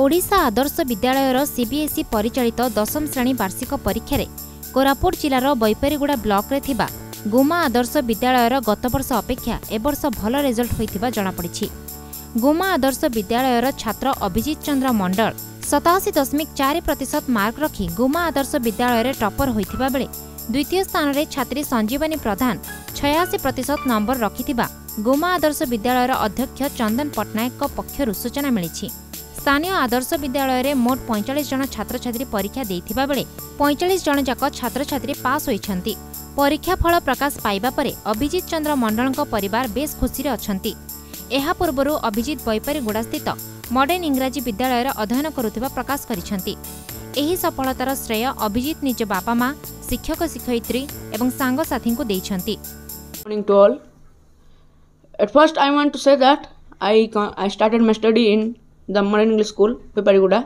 ओडिशा आदर्श विद्यालयर सीबीएसई परिचालित 10म श्रेणी वार्षिक परीक्षा कोरापुट जिलार बैपारीगुड़ा ब्लॉक रे थिबा गुमा आदर्श विद्यालयर गत वर्ष अपेक्षा एवर्ष भल रिजल्ट होइथिबा जणापड़ी। गुमा आदर्श विद्यालयर छात्र अभिजीत चंद्र मंडल 87.4% मार्क रखी गुमा आदर्श विद्यालय टॉपर होइथिबा बेले द्वितीय स्थान रे छात्री संजीवनी प्रधान 86% नंबर रखिथिबा गुमा आदर्श विद्यालयर अध्यक्ष चंदन पट्टनायक पक्षरु सूचना मिली। स्थानीय आदर्श विद्यालय रे मोट 45 जन छात्र छात्री परीक्षा देइथिबा बेले 45 जन जाक छात्र छात्री पास होइछंती। परीक्षा फल प्रकाश पाइबा परे अभिजीत चंद्र मंडलଙ୍କ परिवार बेस खुशी रे अछंती। एहा पूर्वरु अभिजीत बैपारीगुड़ा स्थित मॉडर्न इंग्राजी विद्यालय रे अध्ययन करुथिबा प्रकाश करिछंती। एही सफलतार श्रेय अभिजीत निज बापा मां शिक्षक शिक्षयित्री एवं सांग साथी को देइछंती। Morning to all. At first, I want to say that I started my study in the Modern English School, Baipariguda.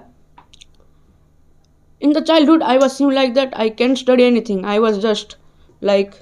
In the childhood, I was seemed like that I can't study anything. I was just like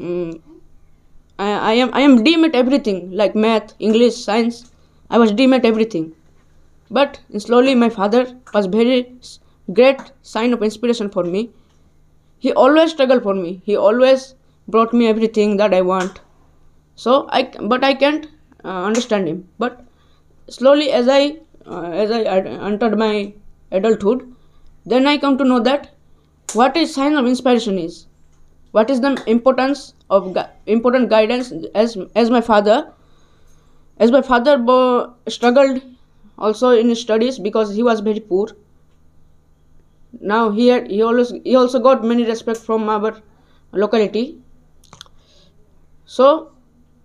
I am dim at everything, like math, English, science. I was dim at everything. But slowly, my father was very great sign of inspiration for me. He always struggled for me. He always brought me everything that I want. So I can't understand him. But slowly, as I entered my adulthood, then I come to know that what is sign of inspiration is. What is the importance of important guidance as my father struggled also in his studies because he was very poor. Now he also got many respect from our locality. So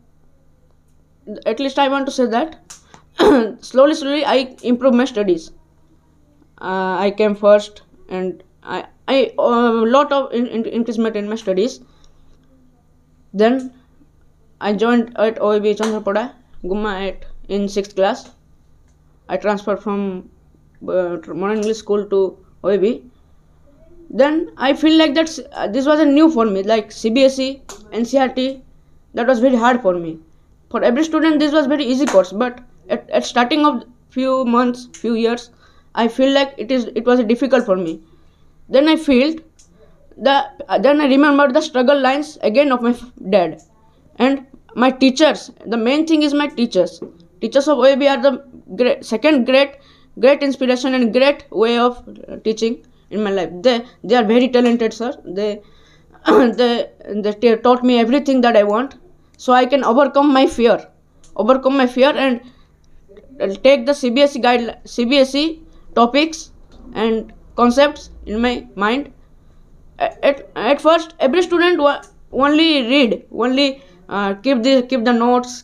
at least I want to say that slowly I improved my studies. I came first and I lot of increasement in my studies. Then I joined at OAB Chandrapada, Guma in 6th class. I transferred from Modern English School to OAB. Then I feel like that this was a new for me, like CBSE, NCERT. That was very hard for me. For every student, this was very easy course. But at starting of few months, few years, I feel like it was difficult for me. Then I remembered the struggle lines again of my dad and my teachers. The main thing is my teachers. Teachers of OAB are the second great inspiration and great way of teaching in my life. They are very talented, sir. They taught me everything that I want, so I can overcome my fear and take the CBSE topics and concepts in my mind. At first, every student only read, keep the notes,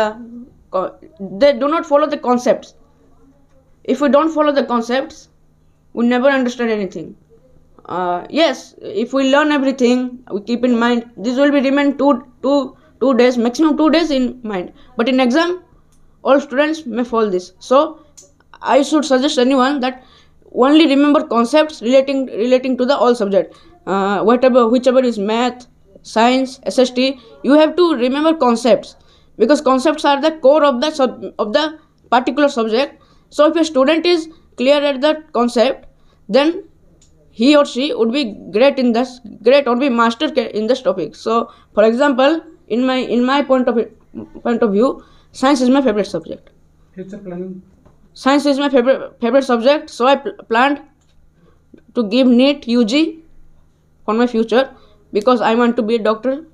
they do not follow the concepts. If we don't follow the concepts, we never understand anything. Yes, if we learn everything, we keep in mind, this will be remain two days, maximum 2 days in mind. But in exam, all students may fall this. So I should suggest anyone that only remember concepts relating to the all subject. Whichever is math, science, SST, you have to remember concepts because concepts are the core of the particular subject. So if a student is clear at that concept, then he or she would be great or be master in this topic. So for example, in my point of view, science is my favorite subject. Future planning. Science is my favorite subject, so I planned to give NEET UG for my future because I want to be a doctor.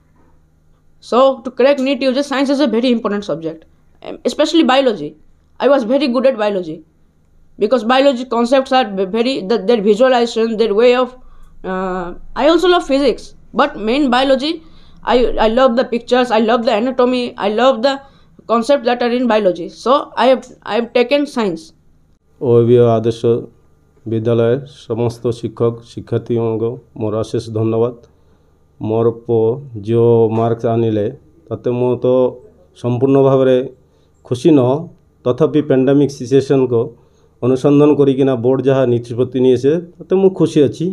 So to crack NEET UG, science is a very important subject, especially biology. I was very good at biology because biology concepts are their visualization, their way of. I also love physics, but main biology, I love the pictures, I love the anatomy, I love the concepts that are in biology. So I have taken science. OAB Adarsh Vidyalaya समस्त शिक्षक शिक्षार्थी मोर अशेष धन्यवाद। मोर पो जो marks आनिले ताते मो तो संपूर्ण भाव में खुशी न तथापि पेंडेमिक सिचुएशन को अनुसंधान करिकिना बोर्ड जहाँ निष्पत्ति नहीं से ताते मो खुशी अच्छी।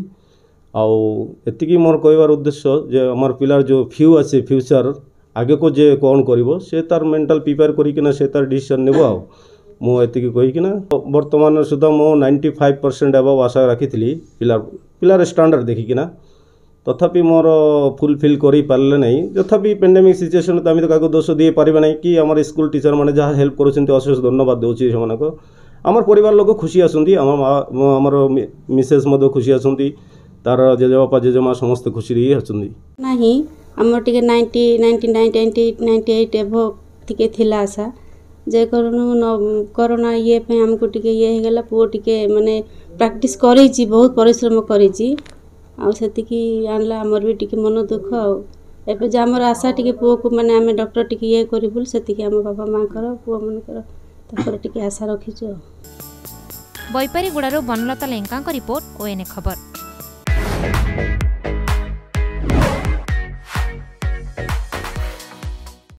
आती मोर कहबार उद्देश्य जे आमर पिलार जो फ्यूचर आगे को जे कौन करिवो से तार मेंटल प्रिपेयर करिकिना से तार डिसीजन नेबो। मुझे कहीकिना बर्तमान सुधा मु 95% एबव आशा रखी पिलार स्टैंडर्ड देखिकिना तथापि मोर फुलफिल कर पारे ना तथापि पेंडेमिक सिचुएशन तो आम तो क्या दोष दे पारे ना कि आम स्कूल टीचर मैंने जहाँ हेल्प कर अशेष धन्यवाद दूसरी से आम परिवार लोक खुशी आसती आमर मिसेस खुशी आसती तार जेजेबापा जेजेमा समस्त खुशी ही अच्छा नहीं आम टे 98 एभव टिके थिला आशा जे कोरोना ये पे हमको टिके ये गला पुओ टिके माने प्रैक्टिस करेची बहुत परिश्रम करेची आ सेतिकी आनला हमर भी टिके मन दुख आ एबे जे हमर आशा टिके पुओ को माने हमें डॉक्टर टिके ये करी बोल सेतिकी हम बाबा मां कर पुओ मन कर तापर टिके आशा रखिछु। बैपारीगुड़ारू बनलता लेंका रिपोर्ट ओएनए खबर।